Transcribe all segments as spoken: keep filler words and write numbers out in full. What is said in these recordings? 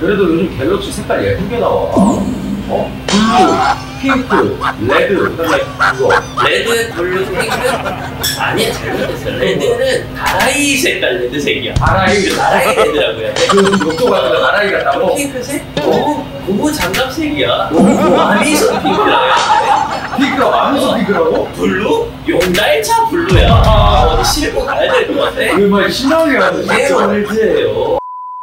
그래도 요즘 갤럭시 색깔 예쁜 게 나와. 어? 블루, 핑크, 레드, 그다음에 그거. 레드, 블루, 핑크? 아니야, 잘못했어. 레드는 다라이 색깔 레드색이야. 다라이? 다라이 레드라고 해야 돼. 그 로또 같은 거 다라이 같다고? 핑크색? 어? 고무 장갑색이야. 아미소 핑크라고 해야 돼. 핑크가 아미소 핑크라고? 블루? 용달차 블루야. 아, 어디 싣고 가야 될 것 같아. 이거 뭐 신나게 하네. 네, 월드예요.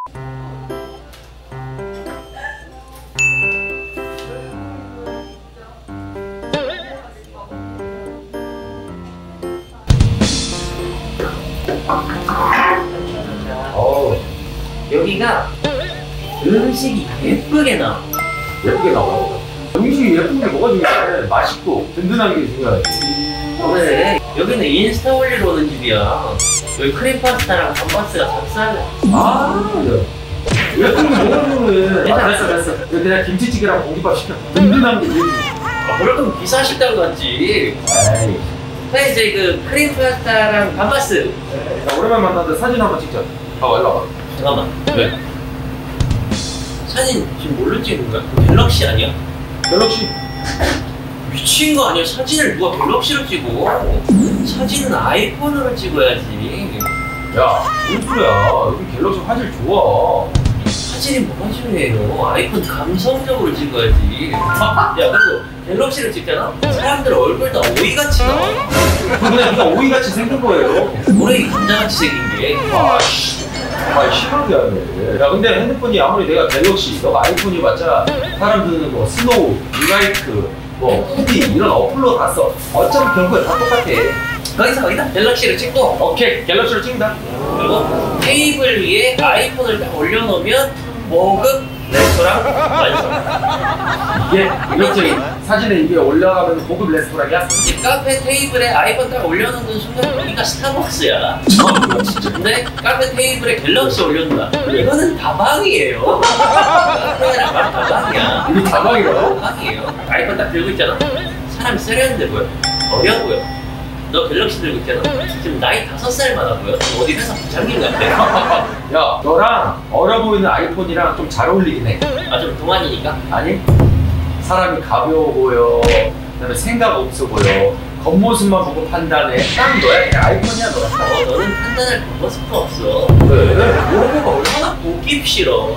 어우, 여기가 음식이 예쁘게 나와. 예쁘게 나와. 음식이 예쁜 게 뭐가 중요해? 맛있고 든든한 게 중요하지. 그래, 여기는 인스타 올리러 오는 집이야. 여기 크림 파스타랑 감바스가 작살나. 아, 예쁜 게 뭐가 중요해? 아, 됐어, 됐어. 이거 그냥 김치찌개랑 공깃밥 시켜. 든든한 게 제일 중요해. 아, 그럼 비싼 식당 갔지. 에이. 자, 이제 그 크림 파스타랑 감바스. 자, 오랜만에 만났는데 사진 한번 찍자. 아, 일로 와봐. 잠깐만. 네. 사진 지금 뭘로 찍는 거야? 갤럭시 아니야? 갤럭시. 미친 거 아니야? 사진을 누가 갤럭시로 찍어? 사진은 아이폰으로 찍어야지. 야, 뭔 소리야. 여기 갤럭시 화질 좋아. 사진이 뭐가 중요해요? 아이폰 감성적으로 찍어야지. 야, 그래도 갤럭시를 찍잖아? 사람들 얼굴 다 오이같이 나와. 그냥 그냥 오이같이 생긴 거예요. 오레이 감자같이 생긴 게. 아씨. 아, 심하게 하네. 야, 근데 핸드폰이 아무리 내가 갤럭시, 너가 아이폰이 봤자 사람들은 뭐 스노우, 유라이크, 뭐 후디 이런 어플로 다 써. 어차피 결국에 다 똑같아. 거기서 거기다 갤럭시를 찍고, 오케이, 갤럭시로 찍는다. 그리고 테이블 위에 아이폰을 딱 올려놓으면 고급 레스토랑 완성. 이게 이렇게 사진에 이게 올라가면 고급 레스토랑이야? 이 카페 테이블에 아이폰 딱 올려놓는 순간 여기가 스타벅스야. 근데 카페 테이블에 갤럭시 올려놓는다. 이거는 다방이에요. 카페랑 바로 다방이야. 이게 다방이라고? 다방이에요. 아이폰 딱 들고 있잖아. 사람이 세련돼 보여. 어려 보여. 너 갤럭시 들고 있잖아. 지금 나이 다섯 살 많아 보여. 어디 회사 부장님 같아. 야, 너랑 어려 보이는 아이폰이랑 좀 잘 어울리긴 해. 아, 좀 동안이니까? 아니? 사람이 가벼워 보여. 그다음에 생각 없어 보여. 겉모습만 보고 판단해. 딱 너야. 그냥 아이폰이야, 너야. 어, 너는 판단할 방법도 없어. 왜? 로고가 얼마나 보기 싫어.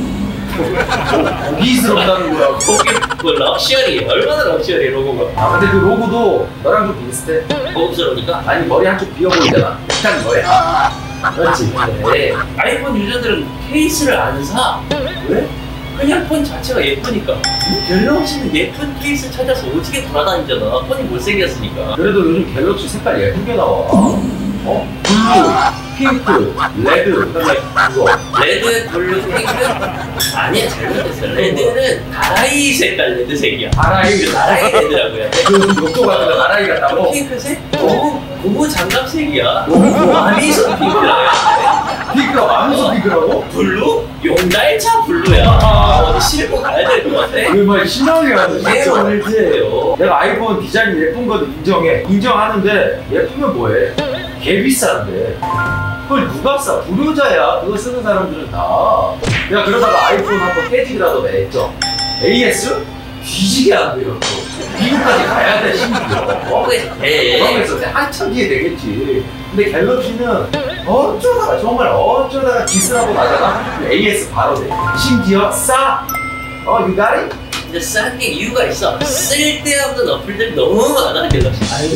보기스럽다는 거야. 보기, 그 럭셔리. 얼마나 럭셔리, 로고가. 아, 근데 그 로고도 너랑 좀 비슷해. 고급스러우니까? 아니, 머리 한쪽 비어 보이잖아. 일단 너야. 그렇지. 네. 아이폰 유저들은 케이스를 안 사. 왜? 그냥 폰 자체가 예쁘니까. 갤럭시는 예쁜 케이스 찾아서 오지게 돌아다니잖아. 폰이 못생겼으니까. 그래도 요즘 갤럭시 색깔 예쁜 게 나와. 어? 블루, 핑크, 레드, 그다음에 그거. 레드, 블루, 핑크? 아니야, 잘못했어. 레드는 다라이 색깔 레드색이야. 다라이? 다라이 레드라고 해야 돼. 그 로또 같은 거 다라이 같다고? 핑크색? 어? 고무 장갑색이야. 아미소 핑크라고 해야 돼. 핑크가 아미소 핑크라고? 블루? 용달차 블루야. 아, 어디 싣고 가야 될 것 같아. 이거 뭐 신나게 하네. 네, 월드예요. 내가 아이폰 디자인 예쁜 것도 인정해. 인정하는데 예쁘면 뭐해? 개 비싼데. 그걸 누가 싸? 불효자야. 그거 쓰는 사람들은 다. 내가 그러다가 아이폰 한번 깨지기라도 냈죠. 에이에스? 뒤지게 안 돼요. 또. 미국까지 가야 돼, 심지어. 어? 네. 그러면서 한참 뒤에 되겠지. 근데 갤럭시는 어쩌다가 정말 어쩌다가 기스라고 나잖아. 에이에스 바로 돼. 심지어 싸. 어, you got it? 근데 싼 게 이유가 있어. 쓸데없는 어플들 너무 많아. 갤럭시 안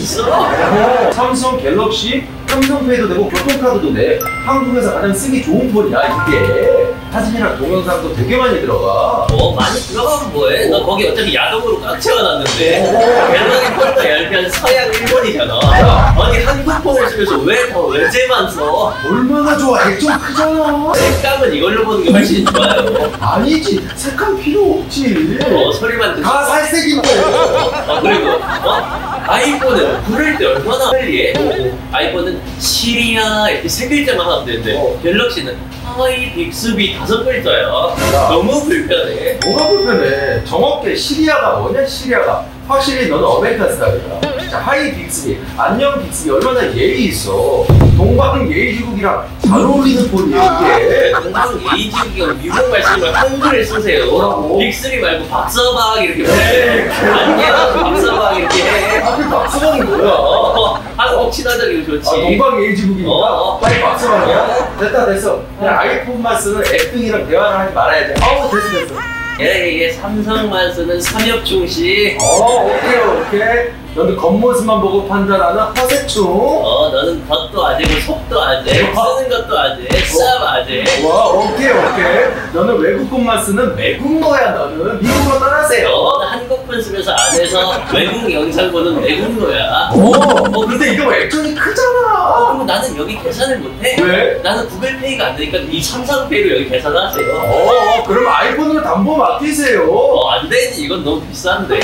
써. 삼성 갤럭시 삼성페이도 되고 교통카드도 돼. 한국에서 가장 쓰기 좋은 폰이야 이게. 사진이랑 동영상도 되게 많이 들어가. 어, 많이 들어가면 뭐해? 너 거기 어차피 야동으로 꽉 채워놨는데. 갤럭시 폰도 열면 서양 일본이잖아. 아니 한국 폰을 쓰면서 왜 더 외제만 써? 얼마나 좋아해? 좀 크잖아. 색감은 이걸로 보는 게 훨씬 좋아요. 아니지, 색감 필요 없지. 어, 소리만 듣고. 다 살색인데. 어, 그리고 어? 아이폰은 부를 때 얼마나 편리해? 아이폰은 시리아 이렇게 세 글자만 하면 되는데 어. 갤럭시는 하이 빅스비 다섯 글자야. 야. 너무 불편해. 뭐가 불편해? 정확히 시리아가 뭐냐, 시리아가. 확실히 너는 어메리칸 스타일이야. 자, 하이 빅스비, 안녕 빅스비 얼마나 예의 있어. 동방 예의지국이랑 잘 어울리는 폰이에요 이게. 동방 예의지국이가 미국 말씀을 한글을 쓰세요. 뭐라고? 빅스비 말고 박서방 이렇게 네. 안녕 박서방 이렇게 해. 하필 박수방이 뭐야? 어, 한국 친화적이고 좋지. 아, 동방 예의지국이니까 어. 빨리 박수방이야? 됐다 됐어. 그냥 아이폰만 쓰는 앱 등이랑 대화를 하지 말아야 돼. 아우 됐어 됐어. 얘 이게 삼성만 쓰는 삼엽충씨. 어 오케이 오케이. 너는 겉모습만 보고 판단하는 허세충. 어 너는 겉도 아재고 속도 아재, 쓰는 것도 아재, 쌉 아재. 와 오케이 오케이. 너는 외국분만 쓰는 외국노야. 너는 미국으로 떠나세요. 너는 한국분 쓰면서 안에서 외국 영상 보는 외국노야. 오, 어 근데 이거 액션이 크잖아. 그리고 나는 여기 계산을 못해. 왜? 나는 구글페이가 안 되니까 이 삼성페이로 여기 계산하세요. 어 그럼 아이폰으로 담보 맡기세요. 어, 안 되지. 이건 너무 비싼데.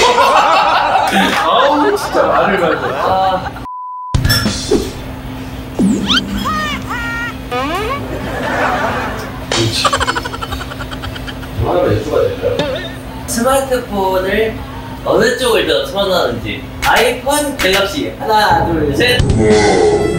아우 진짜 말을 말고. 아, 그렇지. 뭐 하나만 여쭈가 될까요? 스마트폰을 어느 쪽을 더 선호하는지. 아이폰, 갤럭시. 하나, 둘, 셋.